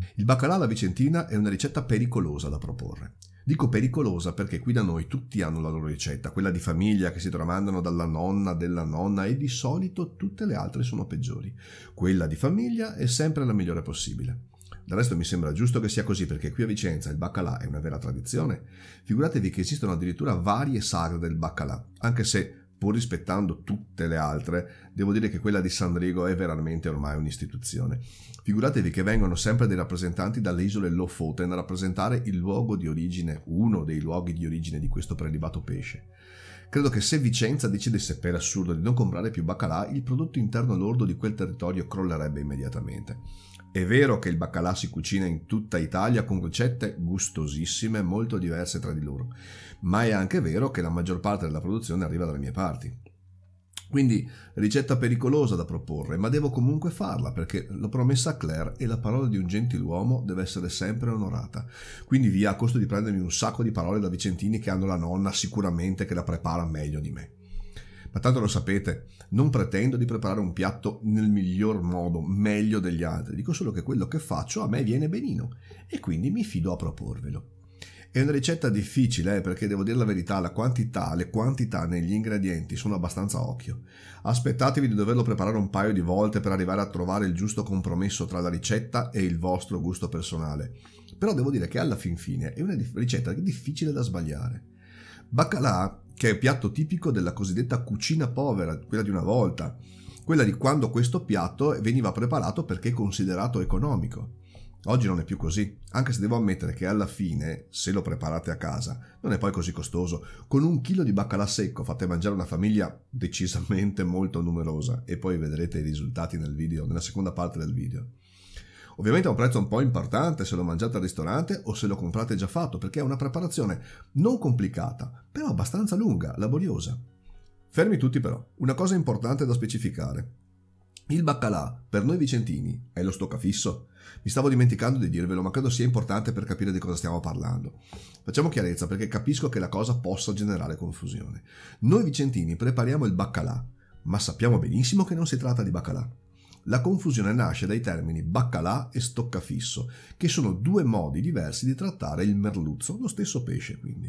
Il baccalà alla vicentina è una ricetta pericolosa da proporre. Dico pericolosa perché qui da noi tutti hanno la loro ricetta, quella di famiglia che si tramandano dalla nonna, della nonna, e di solito tutte le altre sono peggiori. Quella di famiglia è sempre la migliore possibile. Del resto mi sembra giusto che sia così, perché qui a Vicenza il baccalà è una vera tradizione. Figuratevi che esistono addirittura varie sagre del baccalà, anche se, pur rispettando tutte le altre, devo dire che quella di San Rigo è veramente ormai un'istituzione. Figuratevi che vengono sempre dei rappresentanti dalle isole Lofoten a rappresentare il luogo di origine, uno dei luoghi di origine di questo prelibato pesce. Credo che se Vicenza decidesse per assurdo di non comprare più baccalà, il prodotto interno lordo di quel territorio crollerebbe immediatamente. È vero che il baccalà si cucina in tutta Italia con ricette gustosissime, molto diverse tra di loro, ma è anche vero che la maggior parte della produzione arriva dalle mie parti. Quindi ricetta pericolosa da proporre, ma devo comunque farla perché l'ho promessa a Claire e la parola di un gentiluomo deve essere sempre onorata. Quindi via, a costo di prendermi un sacco di parole da vicentini che hanno la nonna sicuramente che la prepara meglio di me. Ma tanto lo sapete, non pretendo di preparare un piatto nel miglior modo, meglio degli altri, dico solo che quello che faccio a me viene benino e quindi mi fido a proporvelo. È una ricetta difficile perché devo dire la verità, le quantità negli ingredienti sono abbastanza a occhio. Aspettatevi di doverlo preparare un paio di volte per arrivare a trovare il giusto compromesso tra la ricetta e il vostro gusto personale. Però devo dire che alla fin fine è una ricetta difficile da sbagliare. Baccalà, che è piatto tipico della cosiddetta cucina povera, quella di una volta, quella di quando questo piatto veniva preparato perché è considerato economico. Oggi non è più così, anche se devo ammettere che alla fine, se lo preparate a casa, non è poi così costoso. Con 1 chilo di baccalà secco fate mangiare una famiglia decisamente molto numerosa e poi vedrete i risultati nel video, nella seconda parte del video. Ovviamente ha un prezzo un po' importante se lo mangiate al ristorante o se lo comprate già fatto, perché è una preparazione non complicata, però abbastanza lunga, laboriosa. Fermi tutti però, una cosa importante da specificare. Il baccalà, per noi vicentini, è lo stoccafisso. Mi stavo dimenticando di dirvelo, ma credo sia importante per capire di cosa stiamo parlando. Facciamo chiarezza perché capisco che la cosa possa generare confusione. Noi vicentini prepariamo il baccalà, ma sappiamo benissimo che non si tratta di baccalà. La confusione nasce dai termini baccalà e stoccafisso, che sono 2 modi diversi di trattare il merluzzo, lo stesso pesce quindi.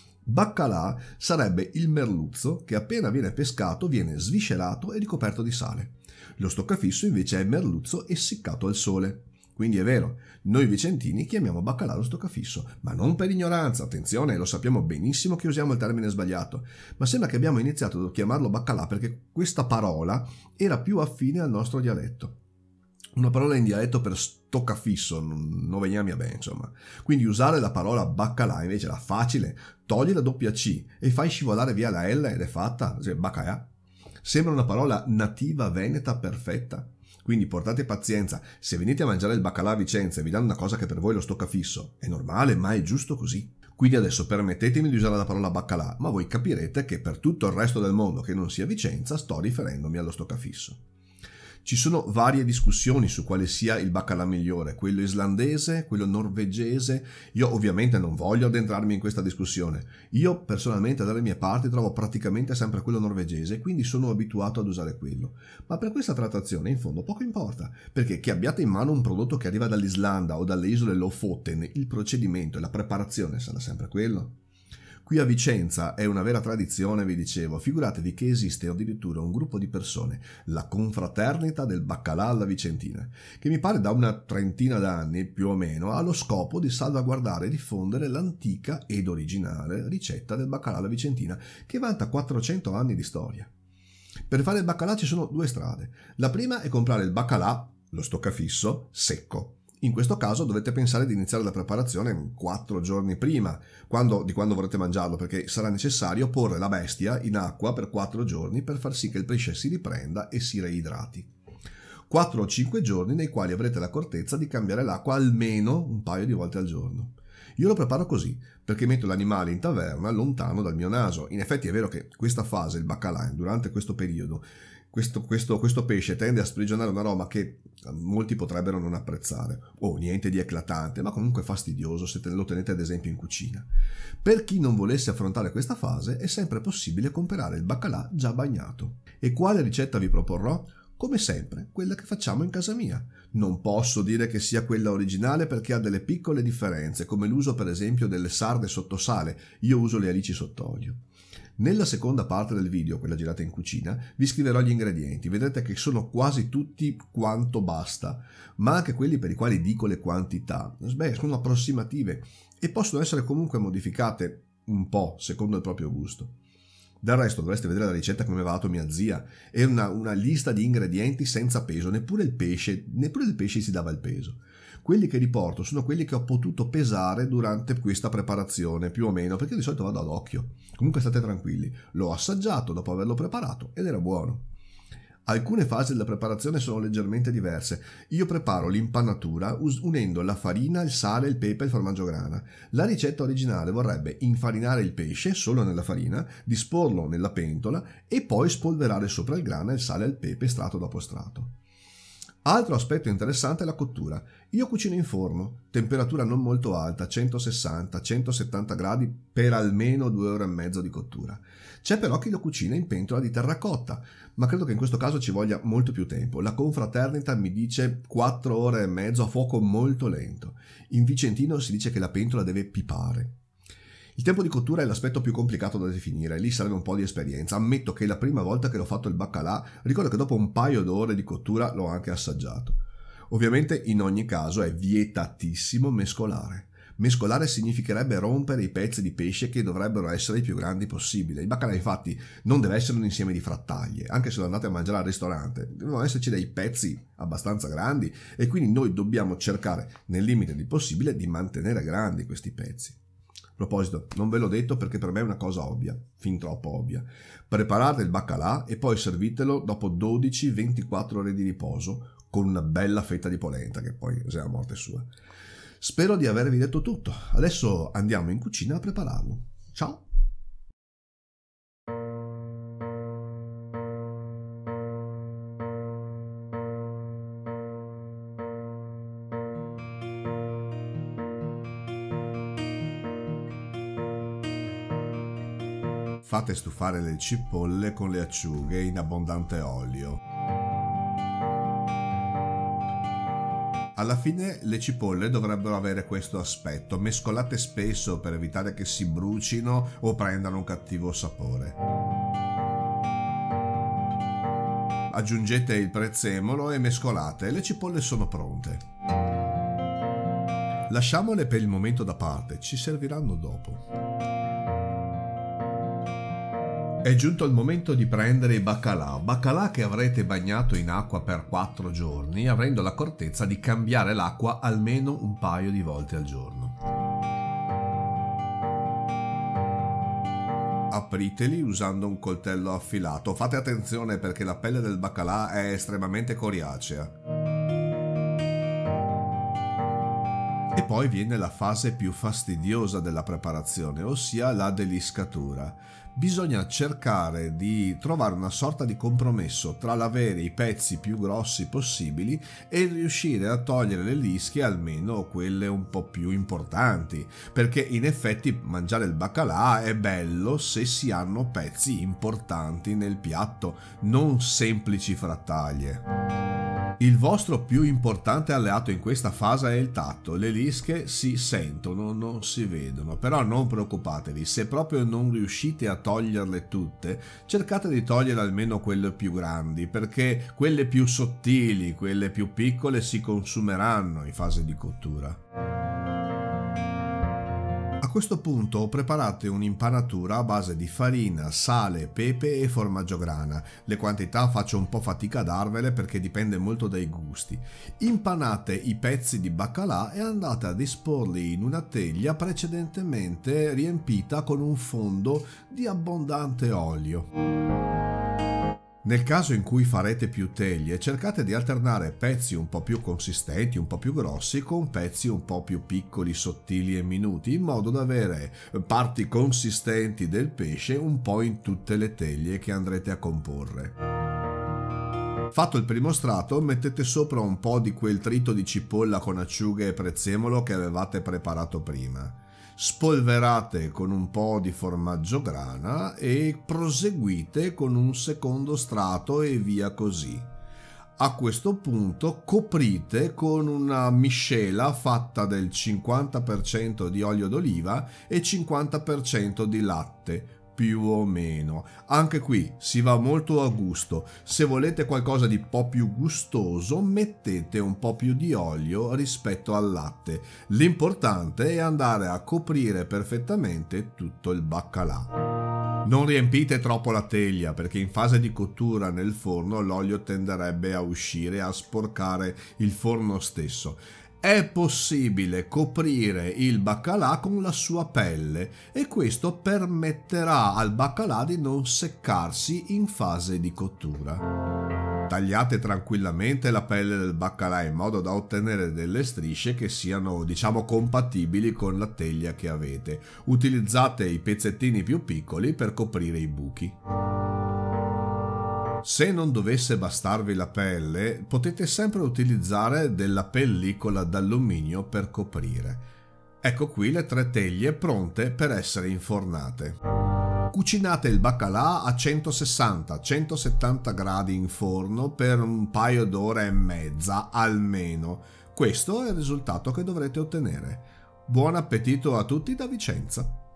Baccalà sarebbe il merluzzo che appena viene pescato viene sviscerato e ricoperto di sale. Lo stoccafisso invece è merluzzo essiccato al sole. Quindi è vero, noi vicentini chiamiamo baccalà lo stoccafisso, ma non per ignoranza, attenzione, lo sappiamo benissimo che usiamo il termine sbagliato, ma sembra che abbiamo iniziato a chiamarlo baccalà perché questa parola era più affine al nostro dialetto. Una parola in dialetto per stoccafisso non veniamo bene, insomma. Quindi usare la parola baccalà invece era facile, togli la doppia C e fai scivolare via la L ed è fatta, cioè baccalà. Sembra una parola nativa veneta perfetta. Quindi portate pazienza, se venite a mangiare il baccalà a Vicenza e vi danno una cosa che per voi è lo stoccafisso, è normale, ma è giusto così. Quindi adesso permettetemi di usare la parola baccalà, ma voi capirete che per tutto il resto del mondo che non sia Vicenza sto riferendomi allo stoccafisso. Ci sono varie discussioni su quale sia il baccalà migliore, quello islandese, quello norvegese. Io ovviamente non voglio addentrarmi in questa discussione. Io personalmente dalle mie parti trovo praticamente sempre quello norvegese, quindi sono abituato ad usare quello. Ma per questa trattazione in fondo poco importa, perché che abbiate in mano un prodotto che arriva dall'Islanda o dalle isole Lofoten, il procedimento e la preparazione sarà sempre quello. Qui a Vicenza è una vera tradizione, vi dicevo, figuratevi che esiste addirittura un gruppo di persone, la confraternita del baccalà alla vicentina, che mi pare da una 30 d'anni più o meno ha lo scopo di salvaguardare e diffondere l'antica ed originale ricetta del baccalà alla vicentina, che vanta 400 anni di storia. Per fare il baccalà ci sono 2 strade. La prima è comprare il baccalà, lo stoccafisso, secco. In questo caso dovete pensare di iniziare la preparazione 4 giorni prima di quando vorrete mangiarlo, perché sarà necessario porre la bestia in acqua per 4 giorni per far sì che il pesce si riprenda e si reidrati. 4 o 5 giorni nei quali avrete l'accortezza di cambiare l'acqua almeno un paio di volte al giorno. Io lo preparo così, perché metto l'animale in taverna lontano dal mio naso. In effetti è vero che questa fase, il baccalà, durante questo periodo, questo pesce tende a sprigionare un aroma che molti potrebbero non apprezzare, o niente di eclatante, ma comunque fastidioso se lo tenete ad esempio in cucina. Per chi non volesse affrontare questa fase è sempre possibile comprare il baccalà già bagnato. E quale ricetta vi proporrò? come sempre quella che facciamo in casa mia. Non posso dire che sia quella originale perché ha delle piccole differenze, come l'uso per esempio delle sarde sotto sale. Io uso le alici sott'olio. Nella seconda parte del video, quella girata in cucina, vi scriverò gli ingredienti. Vedrete che sono quasi tutti quanto basta, ma anche quelli per i quali dico le quantità, sono approssimative e possono essere comunque modificate un po' secondo il proprio gusto. Del resto dovreste vedere la ricetta che mi aveva dato mia zia, è una lista di ingredienti senza peso, neppure il pesce si dava il peso. Quelli che riporto sono quelli che ho potuto pesare durante questa preparazione, più o meno, perché di solito vado ad occhio. Comunque state tranquilli, l'ho assaggiato dopo averlo preparato ed era buono. Alcune fasi della preparazione sono leggermente diverse. Io preparo l'impanatura unendo la farina, il sale, il pepe e il formaggio grana. La ricetta originale vorrebbe infarinare il pesce solo nella farina, disporlo nella pentola e poi spolverare sopra il grana, il sale e il pepe strato dopo strato. Altro aspetto interessante è la cottura. Io cucino in forno, temperatura non molto alta, 160-170 gradi per almeno 2 ore e mezzo di cottura. C'è però chi lo cucina in pentola di terracotta, ma credo che in questo caso ci voglia molto più tempo. La confraternita mi dice 4 ore e mezzo a fuoco molto lento. In vicentino si dice che la pentola deve pipare. Il tempo di cottura è l'aspetto più complicato da definire, lì serve un po' di esperienza. Ammetto che la prima volta che l'ho fatto il baccalà, ricordo che dopo un paio d'ore di cottura l'ho anche assaggiato. Ovviamente in ogni caso è vietatissimo mescolare. Mescolare significherebbe rompere i pezzi di pesce che dovrebbero essere i più grandi possibili. Il baccalà infatti non deve essere un insieme di frattaglie, anche se lo andate a mangiare al ristorante, devono esserci dei pezzi abbastanza grandi e quindi noi dobbiamo cercare nel limite del possibile di mantenere grandi questi pezzi. A proposito, non ve l'ho detto perché per me è una cosa ovvia, fin troppo ovvia. Preparate il baccalà e poi servitelo dopo 12-24 ore di riposo con una bella fetta di polenta che poi è la morte sua. Spero di avervi detto tutto. Adesso andiamo in cucina a prepararlo. Ciao! Fate stufare le cipolle con le acciughe in abbondante olio. Alla fine le cipolle dovrebbero avere questo aspetto, mescolate spesso per evitare che si brucino o prendano un cattivo sapore. Aggiungete il prezzemolo e mescolate, le cipolle sono pronte. Lasciamole per il momento da parte, ci serviranno dopo. È giunto il momento di prendere i baccalà che avrete bagnato in acqua per 4 giorni, avendo l'accortezza di cambiare l'acqua almeno un paio di volte al giorno. Apriteli usando un coltello affilato, fate attenzione perché la pelle del baccalà è estremamente coriacea. E poi viene la fase più fastidiosa della preparazione, ossia la deliscatura. Bisogna cercare di trovare una sorta di compromesso tra l'avere i pezzi più grossi possibili e riuscire a togliere le lische, almeno quelle un po' più importanti, perché in effetti mangiare il baccalà è bello se si hanno pezzi importanti nel piatto, non semplici frattaglie. Il vostro più importante alleato in questa fase è il tatto. Le lische si sentono, non si vedono, però non preoccupatevi, se proprio non riuscite a toglierle tutte, cercate di togliere almeno quelle più grandi, perché quelle più sottili, quelle più piccole si consumeranno in fase di cottura. A questo punto preparate un'impanatura a base di farina, sale, pepe e formaggio grana. Le quantità faccio un po' fatica a darvele perché dipende molto dai gusti. Impanate i pezzi di baccalà e andate a disporli in una teglia precedentemente riempita con un fondo di abbondante olio. Nel caso in cui farete più teglie, cercate di alternare pezzi un po' più consistenti, un po' più grossi, con pezzi un po' più piccoli, sottili e minuti, in modo da avere parti consistenti del pesce un po' in tutte le teglie che andrete a comporre. Fatto il primo strato, mettete sopra un po' di quel trito di cipolla con acciughe e prezzemolo che avevate preparato prima. Spolverate con un po' di formaggio grana e proseguite con un secondo strato e via così. A questo punto coprite con una miscela fatta del 50% di olio d'oliva e 50% di latte, più o meno. Anche qui si va molto a gusto. Se volete qualcosa di un po' più gustoso, mettete un po' più di olio rispetto al latte. L'importante è andare a coprire perfettamente tutto il baccalà. Non riempite troppo la teglia, perché in fase di cottura nel forno l'olio tenderebbe a uscire e a sporcare il forno stesso. È possibile coprire il baccalà con la sua pelle e questo permetterà al baccalà di non seccarsi in fase di cottura. Tagliate tranquillamente la pelle del baccalà in modo da ottenere delle strisce che siano, diciamo, compatibili con la teglia che avete. Utilizzate i pezzettini più piccoli per coprire i buchi. Se non dovesse bastarvi la pelle, potete sempre utilizzare della pellicola d'alluminio per coprire. Ecco qui le 3 teglie pronte per essere infornate. Cucinate il baccalà a 160-170 gradi in forno per un paio d'ore e mezza almeno. Questo è il risultato che dovrete ottenere. Buon appetito a tutti da Vicenza!